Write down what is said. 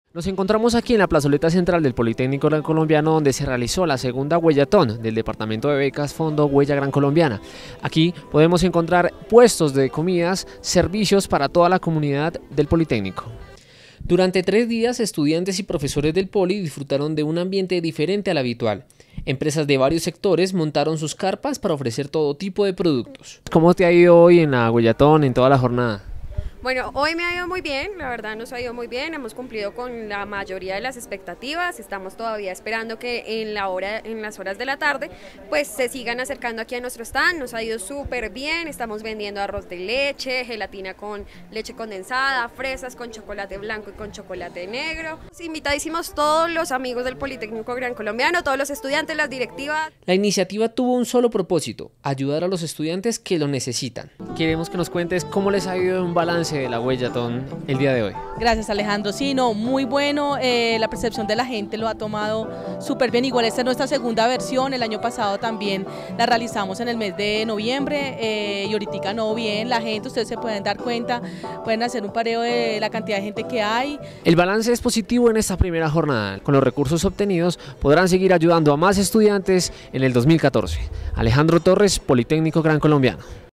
Nos encontramos aquí en la plazoleta central del Politécnico Gran Colombiano, donde se realizó la segunda huellatón del Departamento de Becas Fondo Huella Gran Colombiana. Aquí podemos encontrar puestos de comidas, servicios para toda la comunidad del Politécnico. Durante 3 días, estudiantes y profesores del Poli disfrutaron de un ambiente diferente al habitual. Empresas de varios sectores montaron sus carpas para ofrecer todo tipo de productos. ¿Cómo te ha ido hoy en la huellatón, en toda la jornada? Bueno, hoy me ha ido muy bien, la verdad nos ha ido muy bien, hemos cumplido con la mayoría de las expectativas, estamos todavía esperando que en las horas de la tarde pues se sigan acercando aquí a nuestro stand. Nos ha ido súper bien, estamos vendiendo arroz de leche, gelatina con leche condensada, fresas con chocolate blanco y con chocolate negro. Invitadísimos todos los amigos del Politécnico Gran Colombiano, todos los estudiantes, las directivas. La iniciativa tuvo un solo propósito: ayudar a los estudiantes que lo necesitan. Queremos que nos cuentes cómo les ha ido un balance de la huellatón el día de hoy. Gracias, Alejandro. Sí, no, muy bueno, la percepción de la gente lo ha tomado súper bien. Igual esta es nuestra segunda versión, el año pasado también la realizamos en el mes de noviembre y ahorita no, bien, la gente, ustedes se pueden dar cuenta, pueden hacer un pareo de la cantidad de gente que hay. El balance es positivo en esta primera jornada. Con los recursos obtenidos podrán seguir ayudando a más estudiantes en el 2014. Alejandro Torres, Politécnico Gran Colombiano.